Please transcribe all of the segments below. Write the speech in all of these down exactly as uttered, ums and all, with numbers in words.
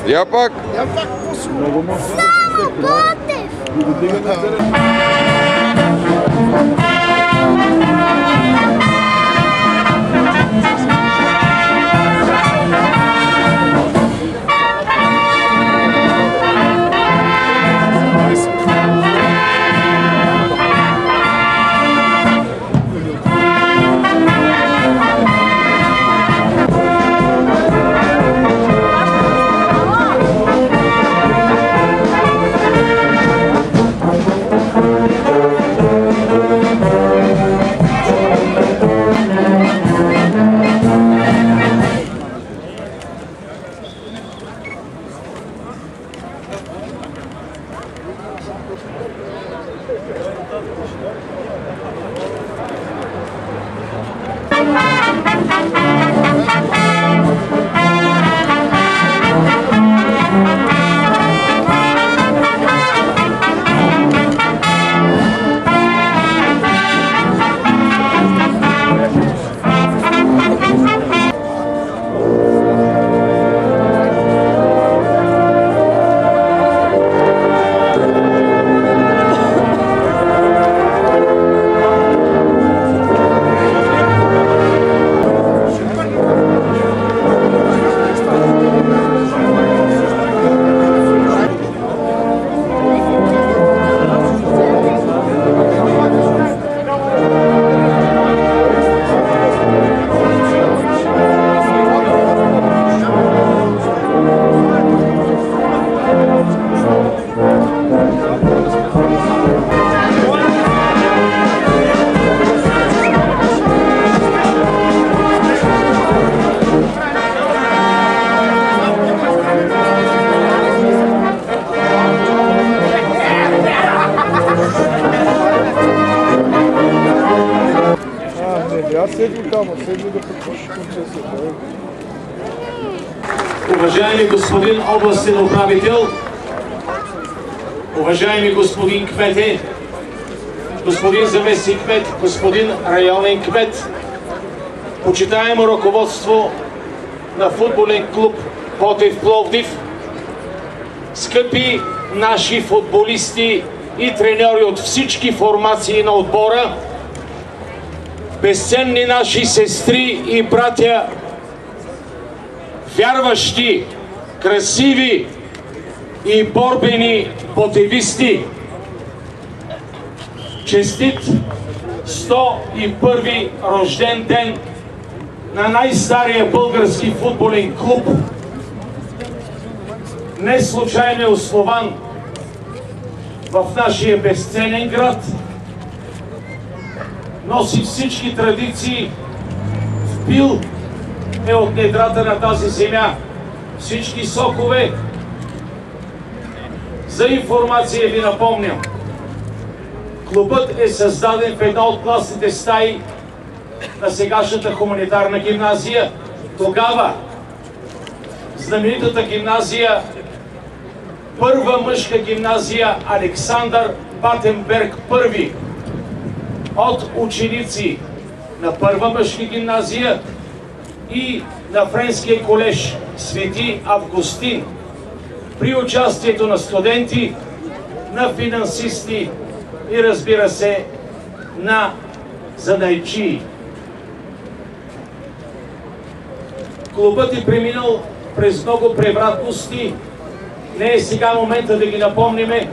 Я пак. Я пак по-силно. Само Ботев! Уважаеми господин областен управител, уважаеми господин кмете, господин заместник кмет, господин районен кмет, почитаемо ръководство на футболен клуб Ботев Пловдив, скъпи наши футболисти и треньори от всички формации на отбора, безценни наши сестри и братя, вярващи, красиви и борбени ботевисти, честит сто и първи рожден ден на най-стария български футболен клуб. Не случайно е основан в нашия безценен град, носи всички традиции, впил е от недрата на тази земя всички сокове. За информация ви напомням, клубът е създаден в една от класните стаи на сегашната хуманитарна гимназия. Тогава знаменитата гимназия, първа мъжка гимназия Александър Батенберг първи, от ученици на първа мъжка гимназия и на френския колеж Свети Августин, при участието на студенти, на финансисти и, разбира се, на занайчии. Клубът е преминал през много превратности. Не е сега момента да ги напомниме.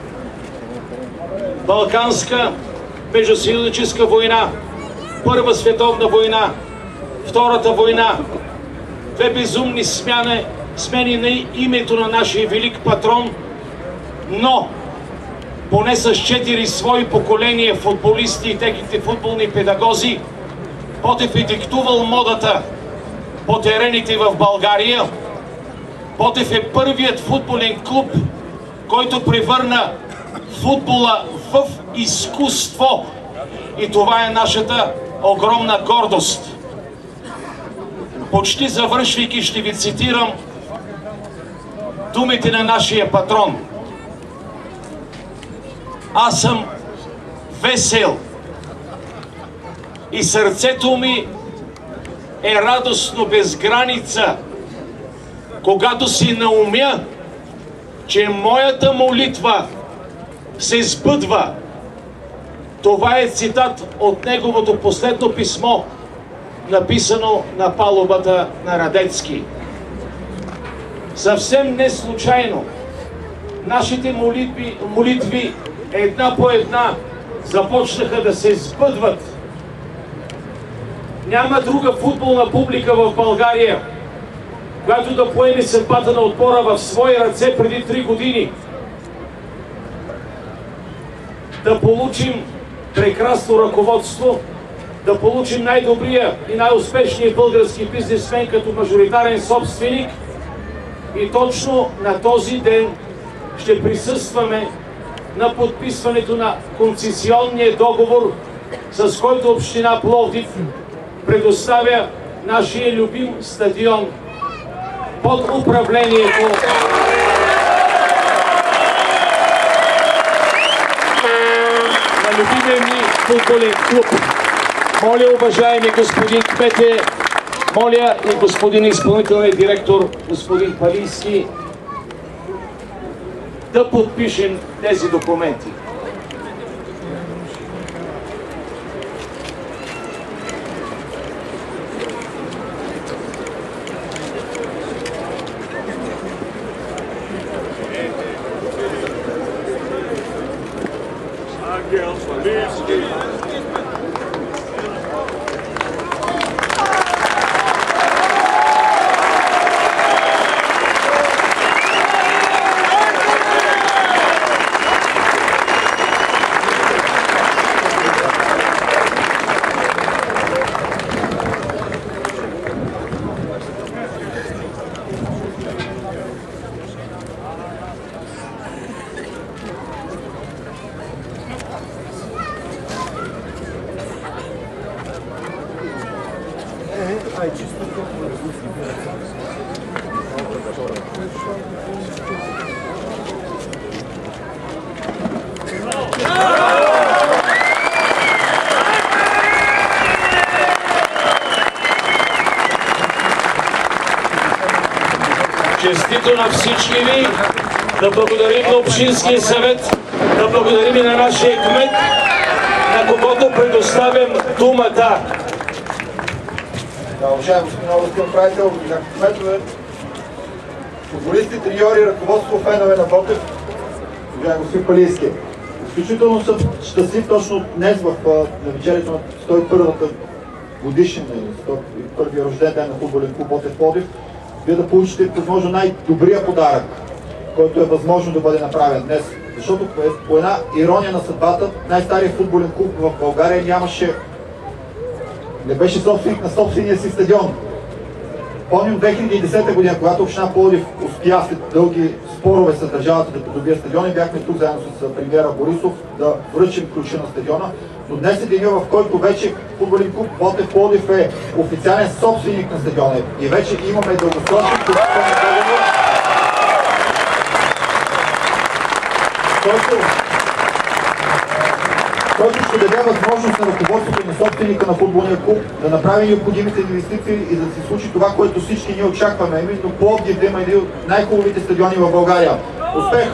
Балканска междусъюзническа война, Първа световна война, Втората война, две безумни смяни, смени на името на нашия велик патрон, но поне с четири свои поколения футболисти и техните футболни педагози, Ботев е диктувал модата по терените в България. Ботев е първият футболен клуб, който превърна футбола в изкуство. И това е нашата огромна гордост. Почти завършвайки, ще ви цитирам думите на нашия патрон. Аз съм весел и сърцето ми е радостно без граница, когато си наумя, че моята молитва се сбъдва. Това е цитат от неговото последно писмо, написано на палубата на Радецки. Съвсем не случайно нашите молитви, молитви една по една започнаха да се сбъдват. Няма друга футболна публика в България, която да поеме съдбата на отбора в свои ръце преди три години. Да получим прекрасно ръководство, да получим най-добрия и най-успешния български бизнесмен като мажоритарен собственик и точно на този ден ще присъстваме на подписването на концесионния договор, с който община Пловдив предоставя нашия любим стадион под управлението на любимия ни футболен клуб. Моля, уважаеми господин Кмете, моля и господин изпълнителният директор, господин Палийски, да подпишем тези документи. Честито на всички ви, да благодарим на Общинския съвет, да благодарим и на нашия кмет, на когото предоставям думата. Да, уважаеми господин областен управител, уважаеми кметове, футболисти, треньори, ръководство, фенове на Ботев, уважаеми господин Палийски. Изключително съм щастлив точно днес в навечерието на сто и първата годишнина или сто и първия рожден ден на футболен клуб Ботев Пловдив, вие да получите възможно най-добрия подарък, който е възможно да бъде направен днес. Защото по една ирония на съдбата, най-старият футболен клуб в България нямаше, не беше собственик на собствения си стадион. Помним две хиляди и десета година, когато община Пловдив успя след дълги спорове с държавата да придобие стадион, и бяхме тук заедно с премиера Борисов да връчим ключа на стадиона. Но днес е деня, в който вече футболен клуб Ботев Пловдив е официален собственик на стадиона и вече имаме дългосрочен концесионен договор, който, който ще даде възможност на ръководството на собственика на футболния клуб да направи необходимите инвестиции и да се случи това, което всички ние очакваме, именно Пловдив да има един от най-хубавите стадиони в България. Успех!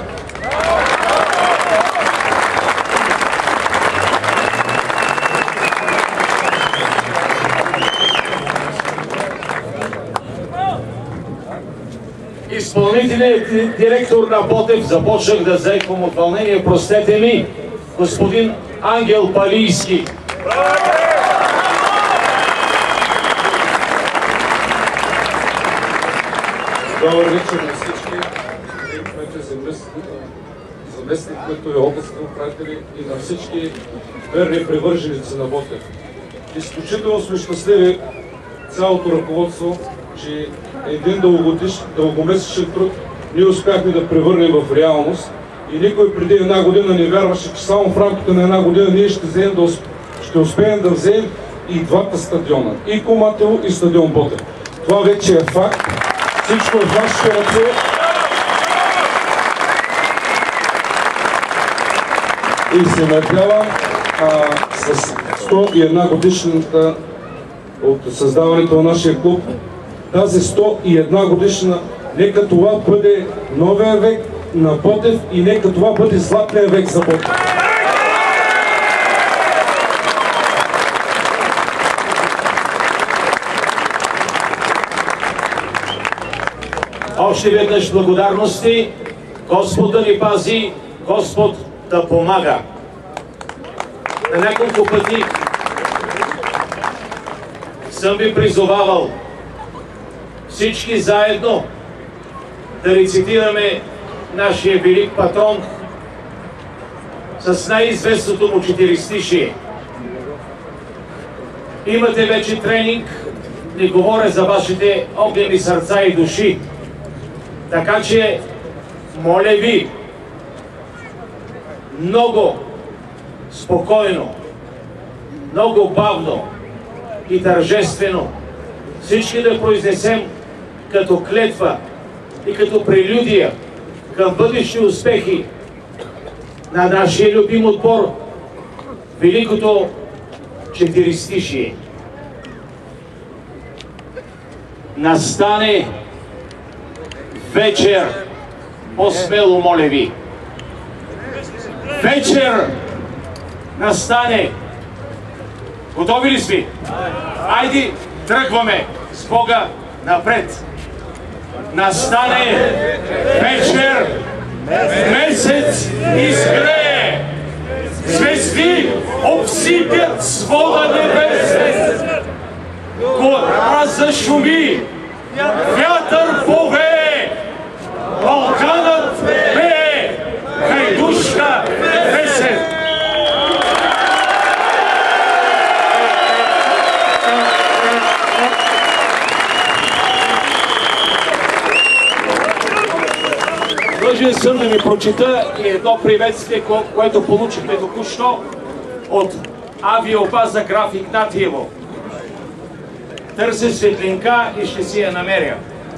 Изпълнителният директор на Ботев, започнах да заеквам от вълнение, простете ми, господин Ангел Палийски. Добър вечер на всички, заместник, които е областни управители и на всички верни привърженици на Ботев. Изключително сме щастливи, цялото ръководство, че един дългомесечен труд ние успяхме да превърнем в реалност и никой преди една година не вярваше, че само в рамките на една година ние ще, взем да, ще успеем да вземем и двата стадиона, и Коматело, и стадион Ботев. Това вече е факт. Всичко е в вашите ръце. И се надявам с сто и една годишната от създаването на нашия клуб, тази сто и една годишна Нека това бъде новия век на Ботев и нека това бъде златния век за Ботев. Още веднъж благодарности. Господ да ни пази, Господ да помага. На няколко пъти съм ви призовавал всички заедно да рецитираме нашия велик патрон с най-известното му четиристишие. Имате вече тренинг, не говоря за вашите огнени сърца и души. Така че, моля ви, много спокойно, много бавно и тържествено всички да произнесем като клетва и като прелюдия към бъдещи успехи на нашия любим отбор, великото четиристишие. Настане вечер, по-смело моля ви. Вечер настане. Готови ли сме? Айде, тръгваме с Бога напред. Настане вечер, месец изгрее, звезди обсипят свода небесен, гора зашуми, вятър повее, Балканът пее, хайдушка песен. Длъжен съм да ви прочита и едно приветствие, което получихме току-що от авиобаза Граф Игнатиево. Търся светлинка и ще си я намеря.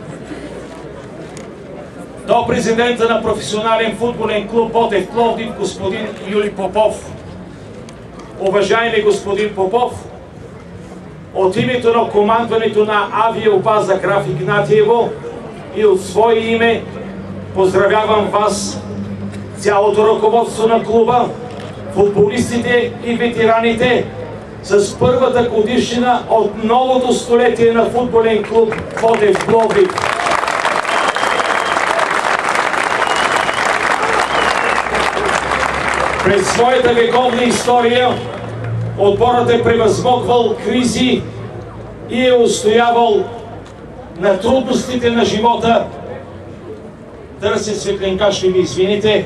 До президента на професионален футболен клуб Ботев Пловдив, господин Юли Попов. Уважаеми господин Попов, от името на командването на авиобаза Граф Игнатиево и от свое име поздравявам вас, цялото ръководство на клуба, футболистите и ветераните с първата годишнина от новото столетие на футболен клуб Ботев Пловдив. През своята вековна история отборът е превъзмогвал кризи и е устоявал на трудностите на живота. Търся светлинка, ще ми извините.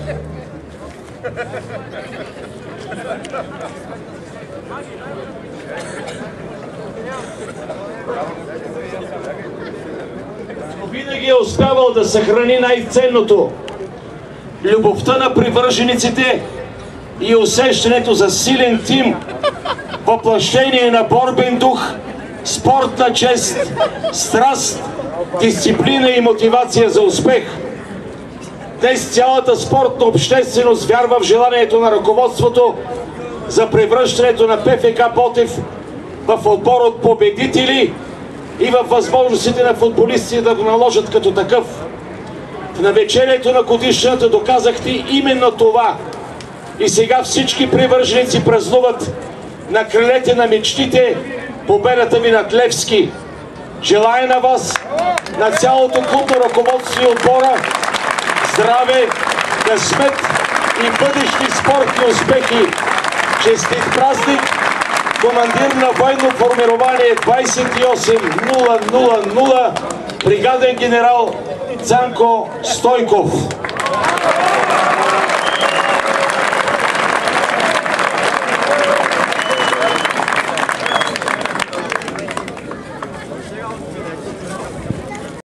Но винаги е успявал да съхрани най-ценното – любовта на привържениците и усещането за силен тим, въплъщение на борбен дух, спортна чест, страст, дисциплина и мотивация за успех. Днес цялата спортна общественост вярва в желанието на ръководството за превръщането на ПФК Ботев в отбор от победители и в възможностите на футболисти да го наложат като такъв. В навечерието на годишната доказахте именно това. И сега всички привърженици празнуват на крилете на мечтите победата ви над Левски. Желая на вас, на цялото клубно ръководство и отбора, здраве, късмет и бъдещи спортни успехи. Честит празник, командир на военно формирование двайсет и осем нула нула нула, бригаден генерал Цанко Стойков.